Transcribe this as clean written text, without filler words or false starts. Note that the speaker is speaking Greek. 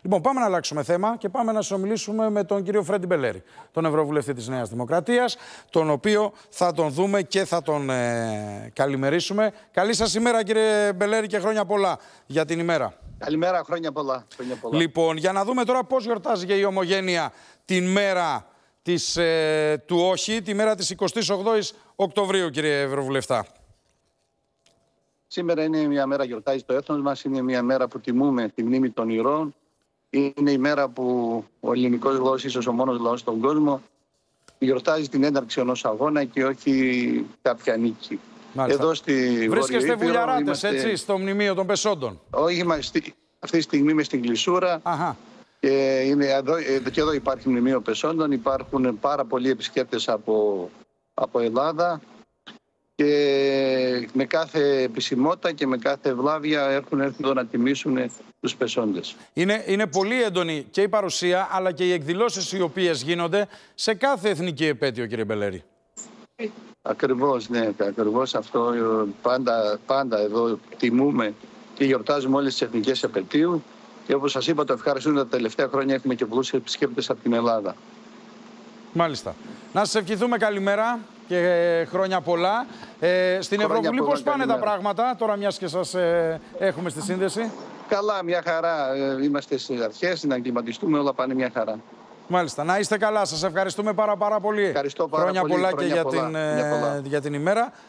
Λοιπόν, πάμε να αλλάξουμε θέμα και πάμε να συνομιλήσουμε με τον κύριο Φρέντι Μπελέρη, τον Ευρωβουλευτή της Νέας Δημοκρατίας, τον οποίο θα τον δούμε και θα τον καλημερίσουμε. Καλή σας ημέρα, κύριε Μπελέρη, και χρόνια πολλά για την ημέρα. Καλημέρα, χρόνια πολλά. Λοιπόν, για να δούμε τώρα πώς γιορτάζει και η Ομογένεια την μέρα του όχι, τη μέρα της 28ης Οκτωβρίου, κύριε Ευρωβουλευτά. Σήμερα είναι μια μέρα, γιορτάζει το έθνος μας, είναι μια μέρα που τιμούμε τη μνήμη των ηρώων. Είναι η μέρα που ο ελληνικός λαός, ίσως ο μόνος λαός στον κόσμο, γιορτάζει την έναρξη ενός αγώνα και όχι κάποια νίκη. Μάλιστα. Εδώ στη βρίσκεστε βουλιαράτες, έτσι, στο μνημείο των Πεσόντων. Όχι, αυτή τη στιγμή είμαι στην Κλεισούρα. Αχα. Και εδώ υπάρχει μνημείο Πεσόντων. Υπάρχουν πάρα πολλοί επισκέπτες από Ελλάδα και με κάθε επισημότητα και με κάθε ευλάβεια έρχονται εδώ να τιμήσουν τους Πεσόντες. Είναι πολύ έντονη και η παρουσία αλλά και οι εκδηλώσεις οι οποίες γίνονται σε κάθε εθνική επέτειο, κύριε Μπελέρη. Ακριβώς, ναι, ακριβώς αυτό. Πάντα εδώ τιμούμε και γιορτάζουμε όλες τις εθνικές επετείου. Και όπως σας είπα, το ευχαριστούμε, τα τελευταία χρόνια έχουμε και πολλούς επισκέπτες από την Ελλάδα. Μάλιστα. Να σας ευχηθούμε καλημέρα και χρόνια πολλά. Στην Ευρωβουλή πώς πάνε τα πράγματα, τώρα μιας και σας έχουμε στη σύνδεση? Καλά, μια χαρά. Είμαστε στις αρχές, να εγκληματιστούμε, όλα πάνε μια χαρά. Μάλιστα. Να είστε καλά. Σας ευχαριστούμε πάρα πολύ. Ευχαριστώ πάρα χρόνια πολύ. Πολλά και για την ημέρα.